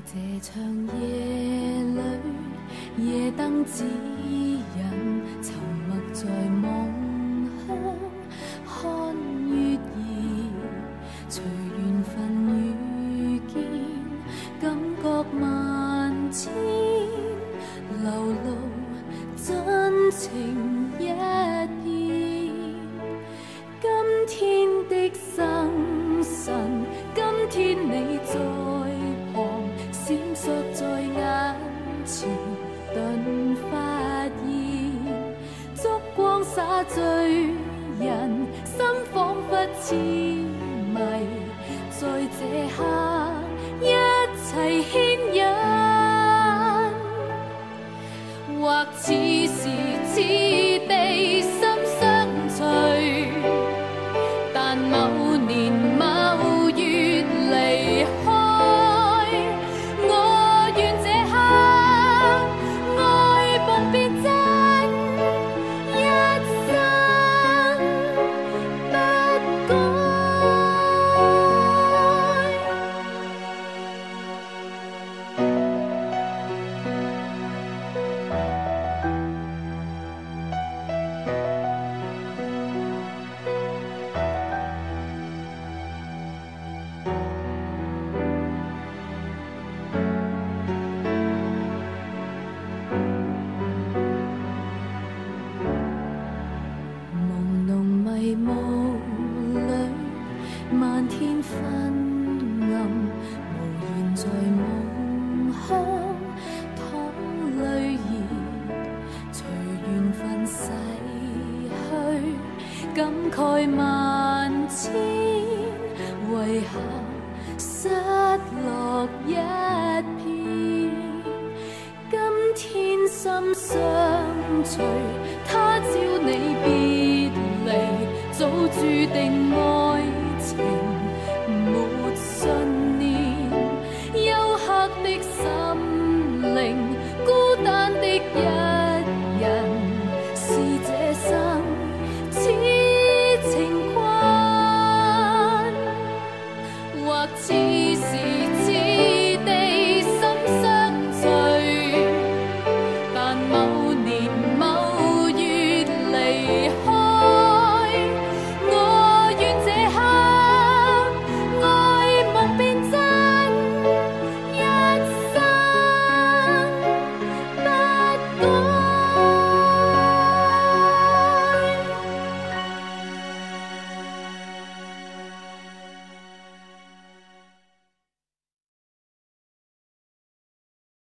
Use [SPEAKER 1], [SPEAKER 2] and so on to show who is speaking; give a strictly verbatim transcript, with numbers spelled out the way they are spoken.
[SPEAKER 1] 这场夜里，夜灯指引，沉默在梦乡，看月儿，随缘分遇见，感觉万千，流露真情一片。今天的生辰，今天你在旁，闪烁在眼前，頓發現燭光灑醉人，心彷彿痴迷，在這刻一齊牽引，或似時似地心相隨，但某年某月離開。漫天昏暗，無言在夢鄉淌淚兒，隨緣分逝去，感慨萬千，遺下失落一片。今天心相隨，他朝你別離，早注定愛情。